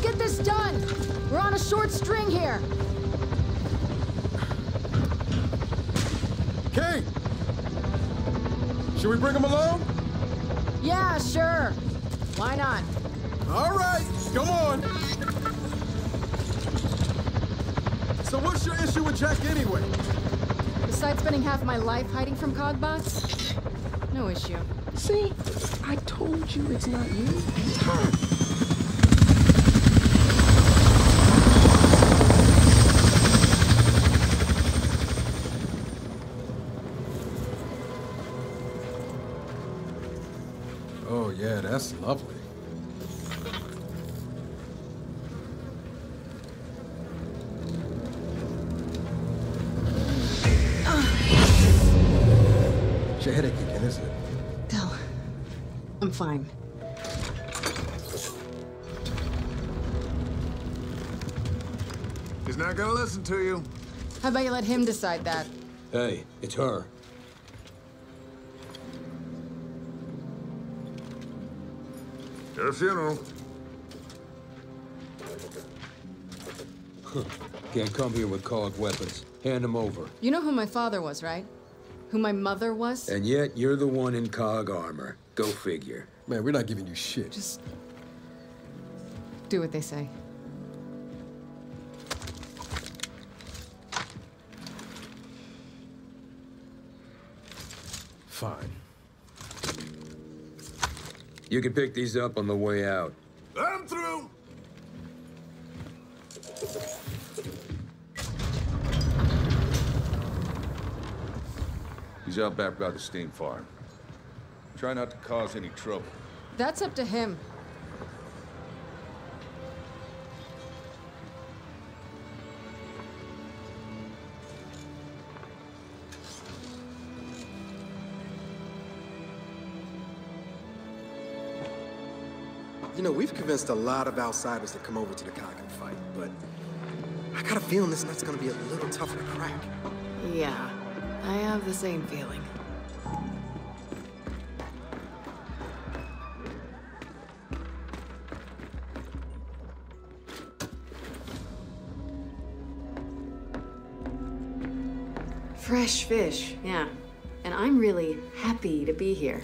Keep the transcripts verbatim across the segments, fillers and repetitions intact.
get this done! We're on a short string here! Kate! Should we bring him along? Yeah, sure. Why not? All right, come on. So what's your issue with Jack anyway? Besides spending half my life hiding from Cogbots? No issue. See? I told you it's not you. It's her. Oh yeah, that's lovely. It's your headache again, isn't it? No. I'm fine. He's not gonna listen to you. How about you let him decide that? Hey, it's her. Her funeral. Can't come here with cog weapons. Hand them over. You know who my father was, right? Who my mother was? And yet, you're the one in cog armor. Go figure. Man, we're not giving you shit. Just do what they say. Fine. You can pick these up on the way out. I'm through. He's out back by the steam farm. Try not to cause any trouble. That's up to him. You know, we've convinced a lot of outsiders to come over to the Cog and fight, but I got a feeling this nut's gonna be a little tougher to crack. Yeah, I have the same feeling. Fresh fish, yeah. And I'm really happy to be here.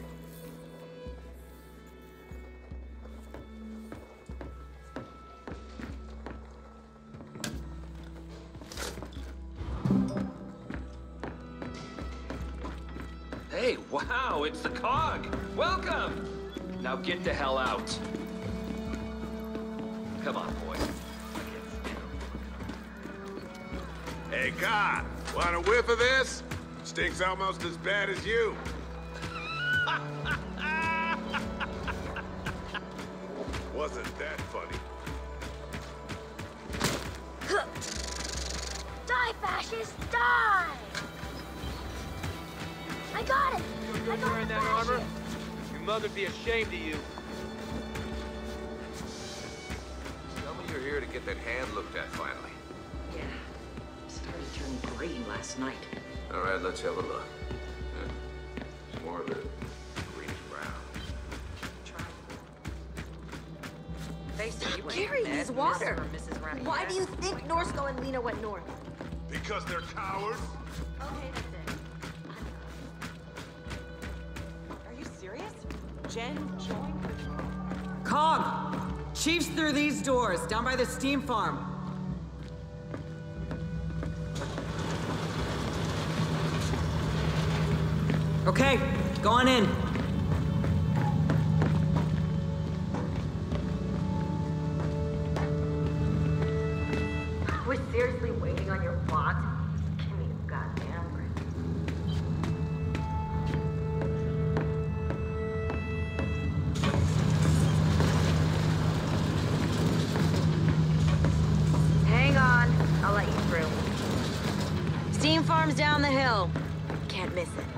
Hey, wow, it's the Cog! Welcome! Now get the hell out. Come on, boy. Hey, God, want a whiff of this? Stinks almost as bad as you. Wasn't that funny? Die, fascist, die! I got it! I got wearing the that fascist. armor? Your mother'd be ashamed of you. Tell me you're here to get that hand looked at finally. Yeah. Started turning green last night. All right, let's have a look. Yeah. It's more of a greenish brown. Basically, you Gary ain't needs Miss water. or Missus Ronnie. Why do you think Norsko and Lena went north? Because they're cowards? Okay, that's it. Are you serious? Jen joined? Cog! Chief's through these doors, down by the steam farm. Okay, go on in. We're seriously waiting on your plot? Give me a goddamn break. Hang on, I'll let you through. Steam farm's down the hill. Can't miss it.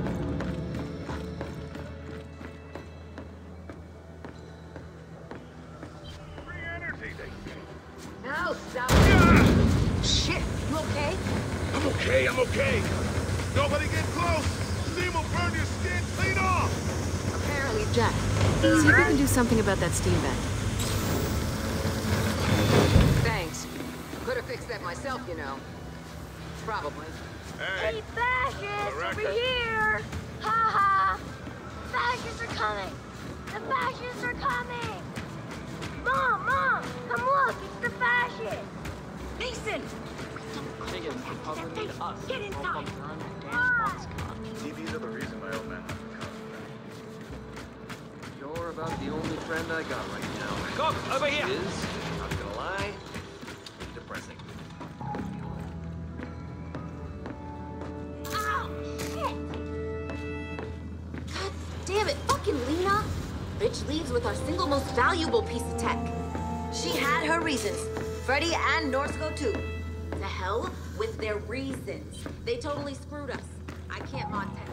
Free energy, they say. No, stop. Shit, you okay? I'm okay, I'm okay. Nobody get close. Steam will burn your skin clean off. Apparently, Jack. See if we can do something about that steam vent. myself, you know. Probably. Hey, Hey, fascists! the Over record. here! Ha ha! Fascists are coming! The fascists are coming! Mom, Mom! Come look! It's the fascists! Mason! Get inside! Ah! T Vs are the reason my old man left the college. You're about the only friend I got right now. Go, over here! It is, not gonna lie, depressing. Ow! Shit! God damn it, fucking Lena! Bitch leaves with our single most valuable piece of tech. She had her reasons. Freddy and Norsko too. To hell with their reasons. They totally screwed us. I can't mod tech.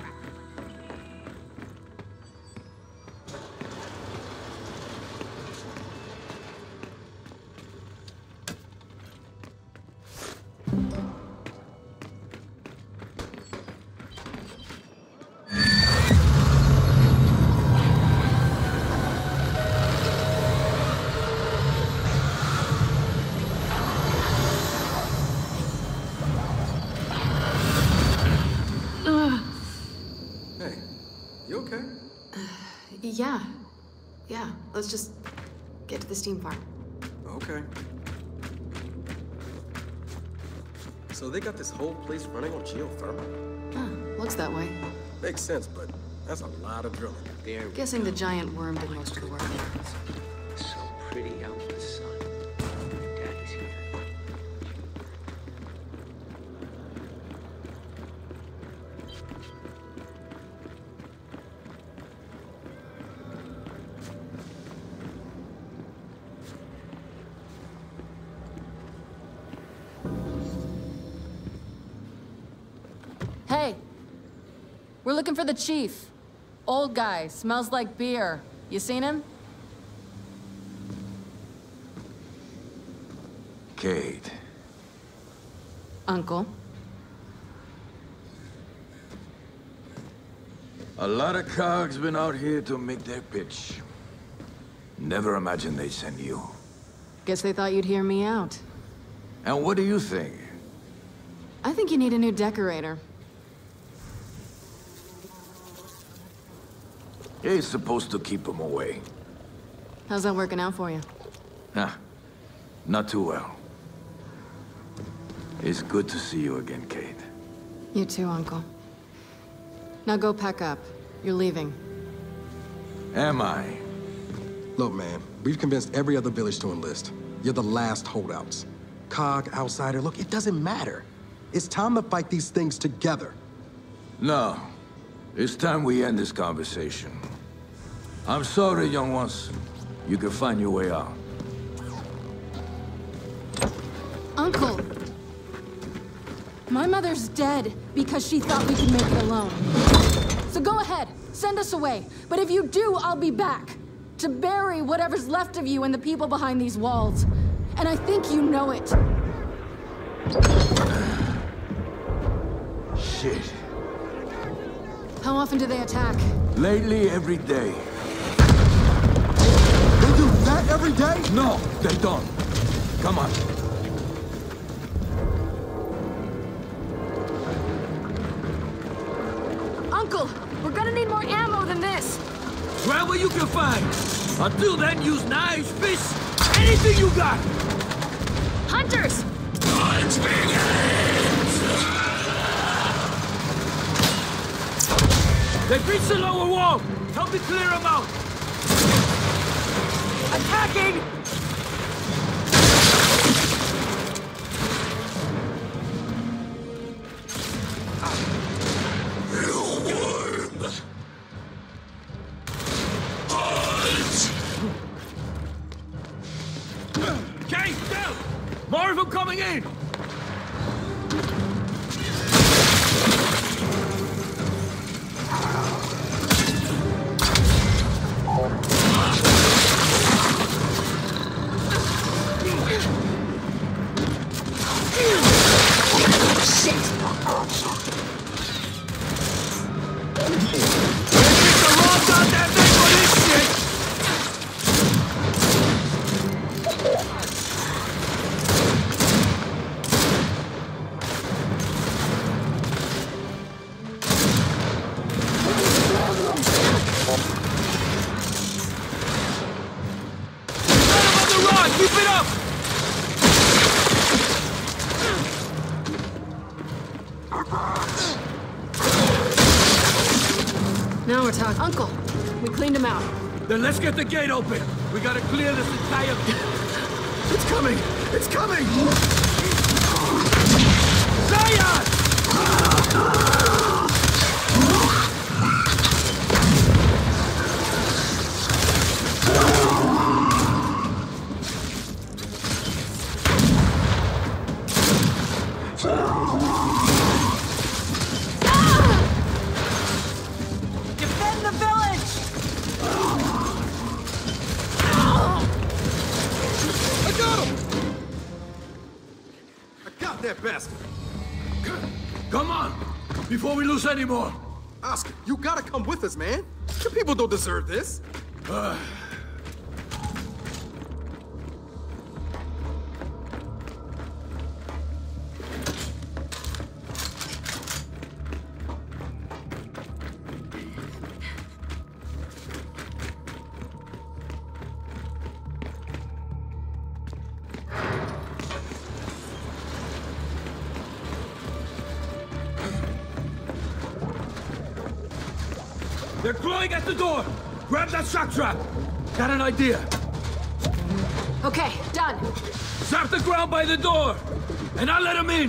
Yeah. Yeah. Let's just get to the steam farm. Okay. So they got this whole place running on geothermal? Huh, looks that way. Makes sense, but that's a lot of drilling. There Guessing the giant worm did most of the work. So pretty out in the sun. Daddy's here. Hey, we're looking for the chief. Old guy, smells like beer. You seen him? Kate. Uncle. A lot of cogs been out here to make their pitch. Never imagined they'd send you. Guess they thought you'd hear me out. And what do you think? I think you need a new decorator. He's supposed to keep them away. How's that working out for you? Nah, not too well. It's good to see you again, Kate. You too, Uncle. Now go pack up. You're leaving. Am I? Look, man, we've convinced every other village to enlist. You're the last holdouts. Cog, outsider, look, it doesn't matter. It's time to fight these things together. No. It's time we end this conversation. I'm sorry, young ones. You can find your way out. Uncle! My mother's dead because she thought we could make it alone. So go ahead, send us away. But if you do, I'll be back. To bury whatever's left of you and the people behind these walls. And I think you know it. Shit. How often do they attack? Lately, every day. They do that every day? No, they don't. Come on. Uncle, we're gonna need more ammo than this. Grab what you can find. Until then, use knives, fists, anything you got. Hunters! Let's They breached the lower wall! Help me clear them out! Attacking! Okay, down! More of them coming in! Warthog. Uncle, we cleaned him out. Then let's get the gate open. We gotta clear this entire... It's coming! It's coming! Zion! Defend the village! I got him! I got that bastard! Come on! Before we lose any more! Oscar, you gotta come with us, man! You people don't deserve this! Uh... They're clawing at the door! Grab that shock trap! Got an idea! Okay, done. Zap the ground by the door! And I'll let them in!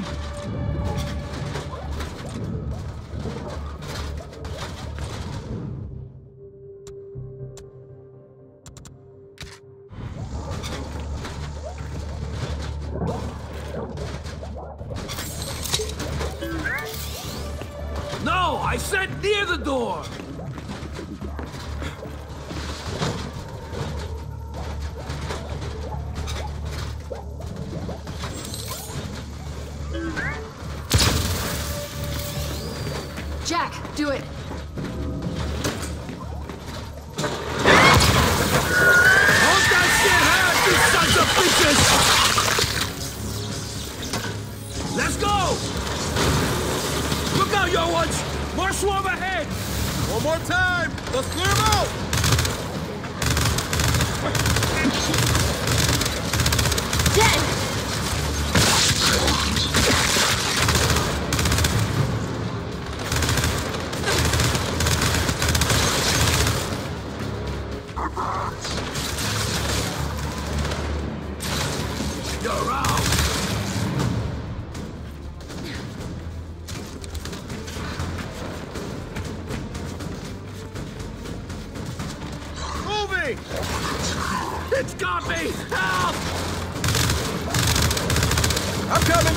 No! I said near the door! Jack, do it. Hold that shit hard, you sons of bitches! Let's go! Look out, young ones! More swarm ahead! One more time! Let's clear them out! Dead! You're out! Moving! It's got me! Help! I'm coming!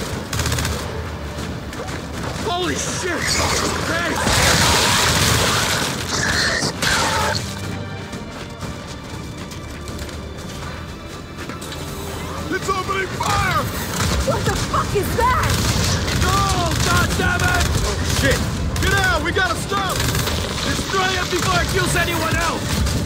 Holy shit! Hey! It's opening fire! What the fuck is that? No! God damn it! Oh, shit! Get out! We gotta stop! Destroy it before it kills anyone else!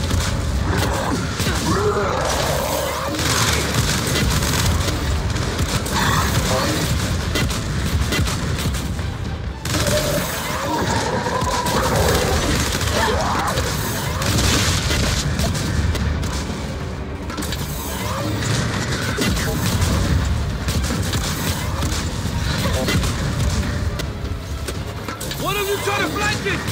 One of you try to flank it!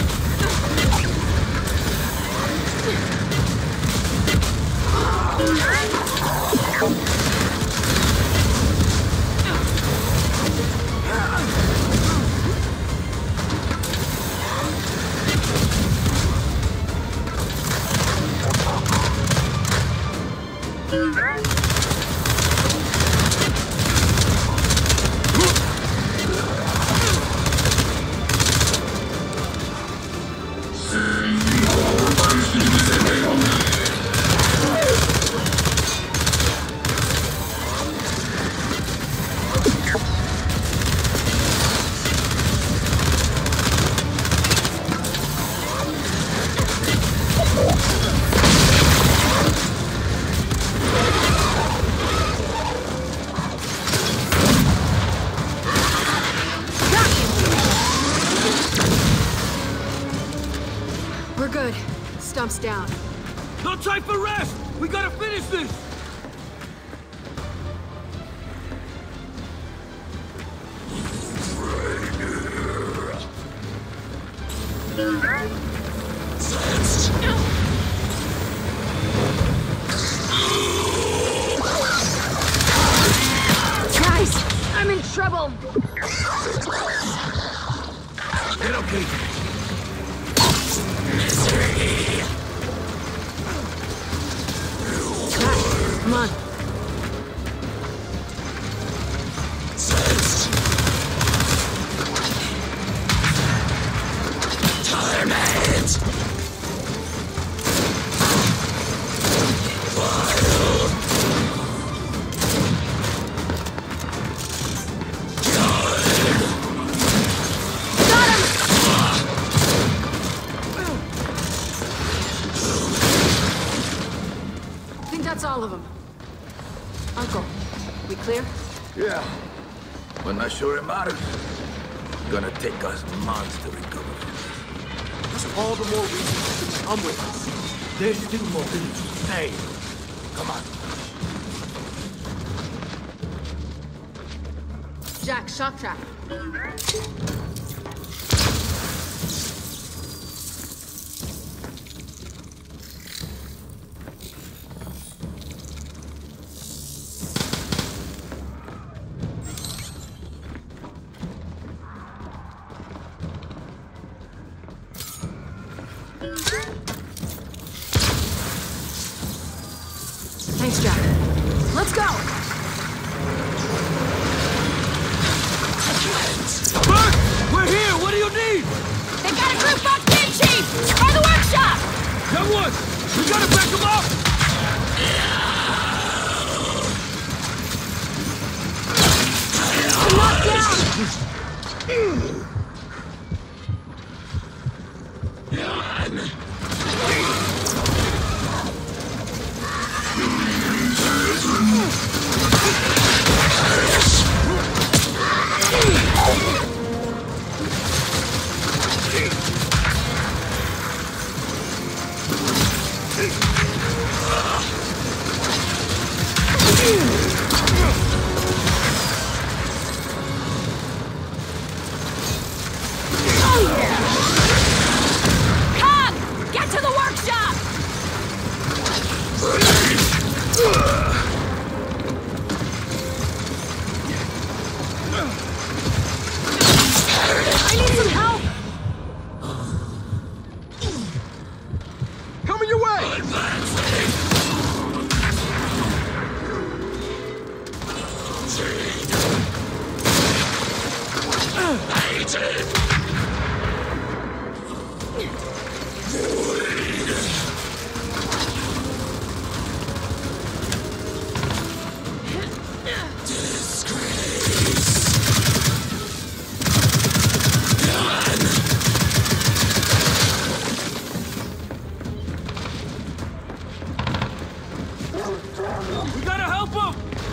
We're good. Stump's down. No time for rest! We gotta finish this! trouble. Get okay. Come on. All of them. Uncle, we clear? Yeah, but not sure it matters. Gonna take us months to recover. That's all the more reason to come with us. There's still more things to say. Come on. Jack, shock trap. Thanks, Jack. Let's go! Bert! We're here! What do you need? They got a group boxed in, Chief! By the workshop! Young one! We gotta back them up! Knocked down! We gotta help him!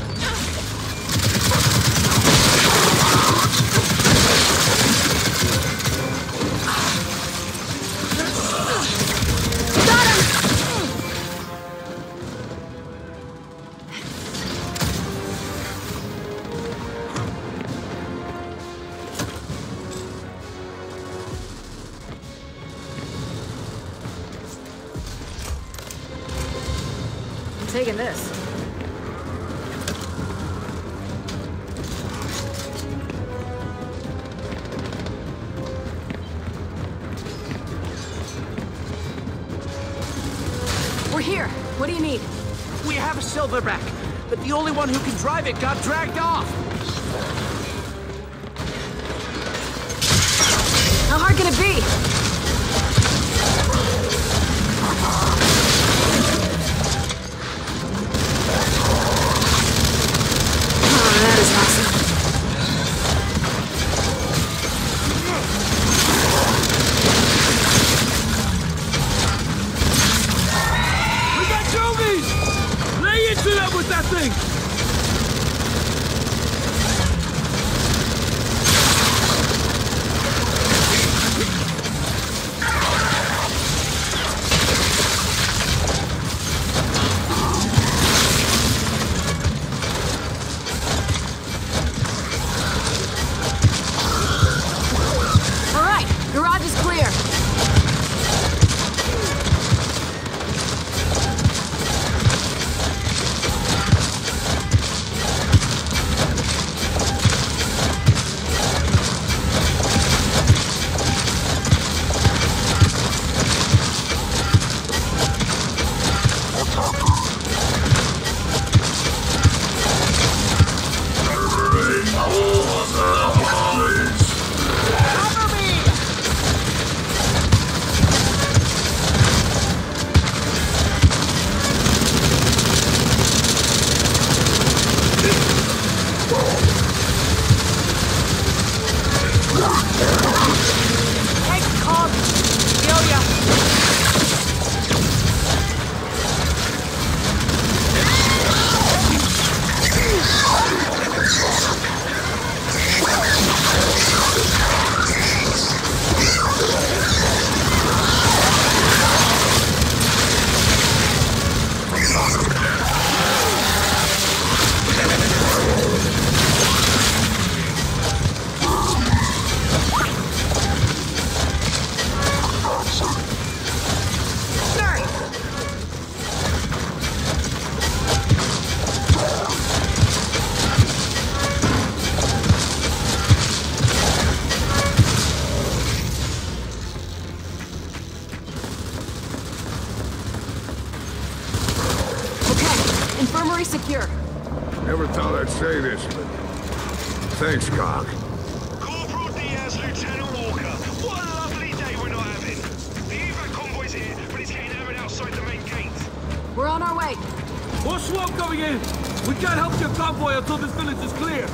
I'm taking this. We're here. What do you need? We have a silverback, but the only one who can drive it got dragged off. How hard can it be? Oh, that is awesome. We got zombies! Lay into them with that thing! Never thought I'd say this, but thanks, Cog. Corporal Diaz, Lieutenant Walker. What a lovely day we're not having. The evac convoy's here, but it's getting hammered outside the main gate. We're on our way. More swamp coming in! We can't help your convoy until this village is clear!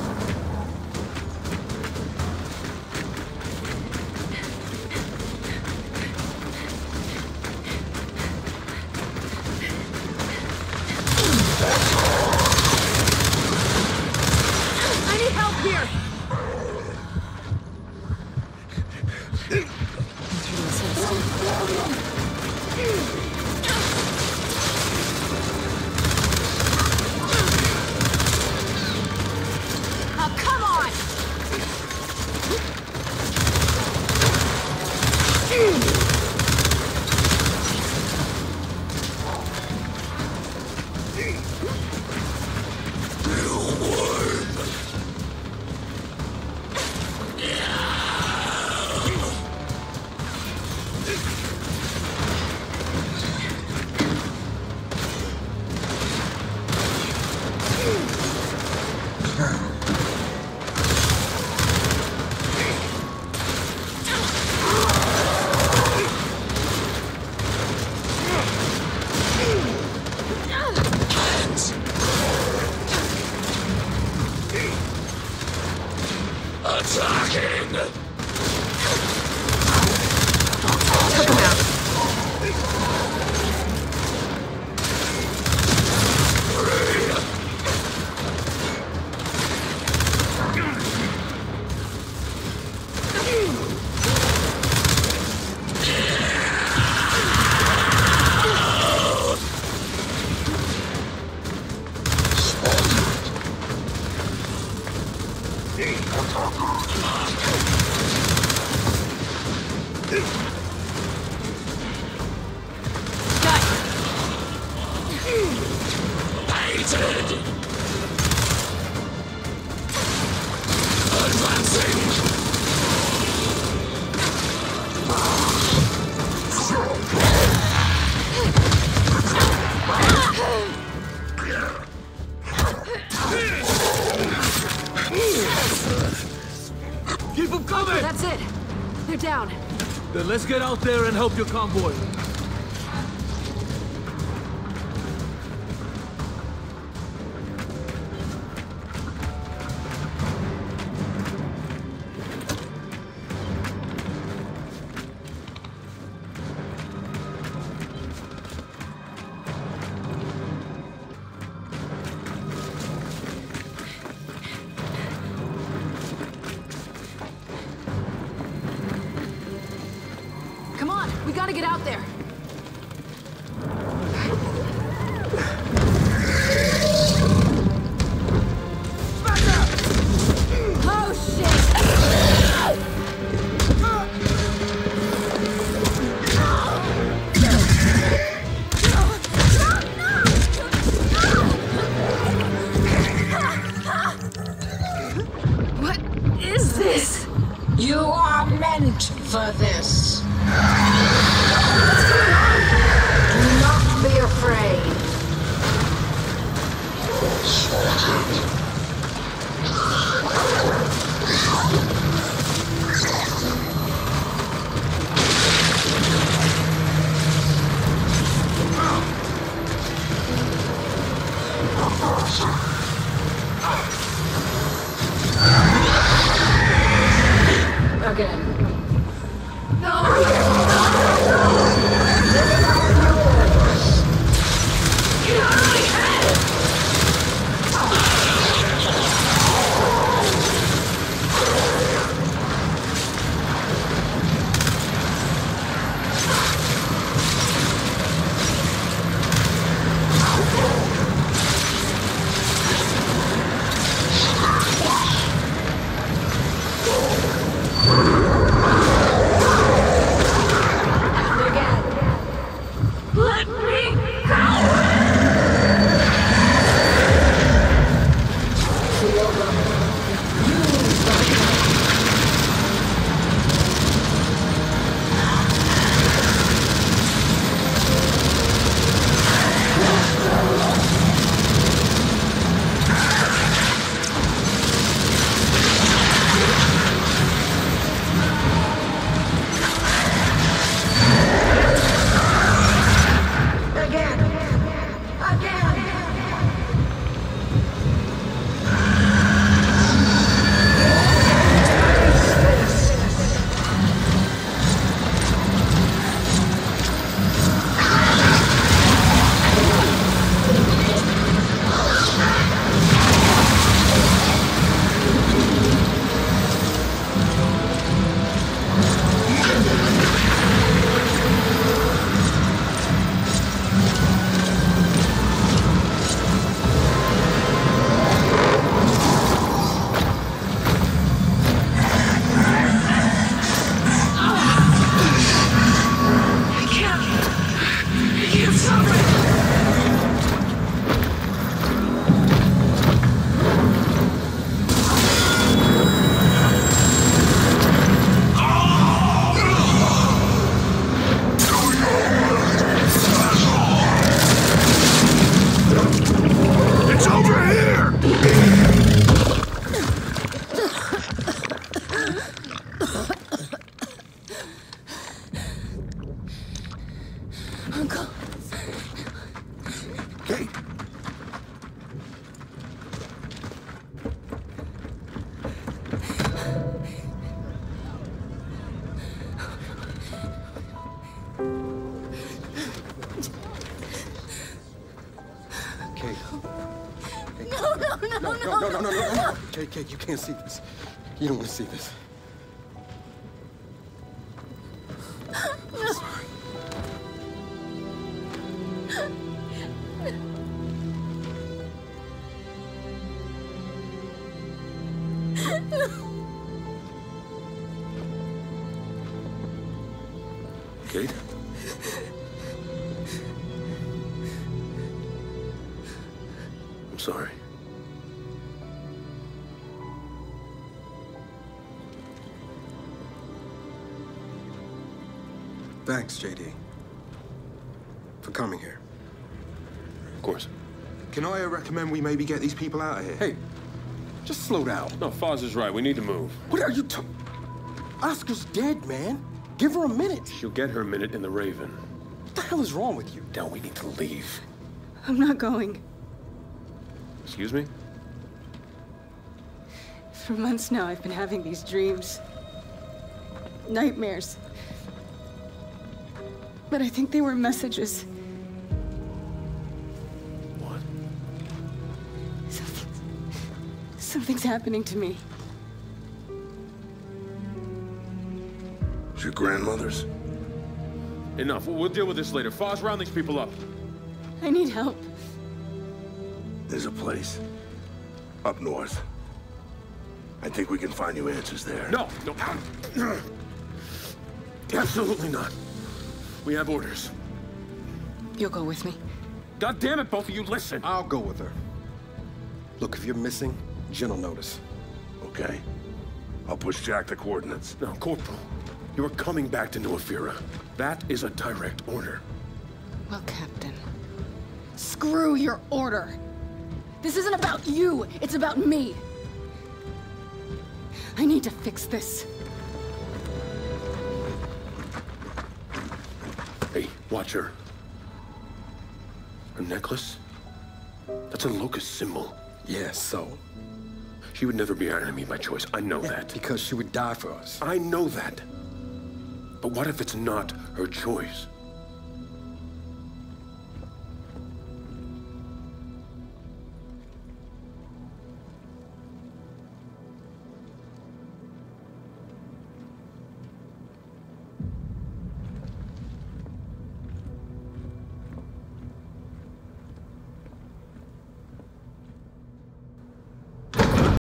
I need help here! Oh, come on! Keep them coming! That's it. They're down. Then let's get out there and help your convoy. Come on, we gotta get out there. Oh, shit! What is this? You are meant for this. Do not be afraid. Again. No! no, no, no, no, no, no, no, no. Kate, Kate, you can't see this. You don't want to see this. I'm sorry. Kate? I'm sorry. Thanks, J D, for coming here. Of course. Can I recommend we maybe get these people out of here? Hey, just slow down. No, Foz is right. We need to move. What are you talking? Oscar's dead, man. Give her a minute. She'll get her minute in the Raven. What the hell is wrong with you? Now we need to leave. I'm not going. Excuse me? For months now, I've been having these dreams. Nightmares. But I think they were messages. What? Something's... Something's happening to me. It's your grandmother's? Enough. We'll deal with this later. Foz, round these people up. I need help. There's a place. Up north. I think we can find you answers there. No, no. Absolutely not. We have orders. You'll go with me. God damn it, both of you, listen. I'll go with her. Look, if you're missing, Jen will notice. Okay. I'll push Jack the coordinates. No, Corporal. You are coming back to New Afira. That is a direct order. Well, Captain, screw your order. This isn't about you, it's about me. I need to fix this. Hey, watch her. Her necklace? That's a locust symbol. Yeah, so? She would never be our enemy by choice. I know Yeah, that. because she would die for us. I know that. But what if it's not her choice?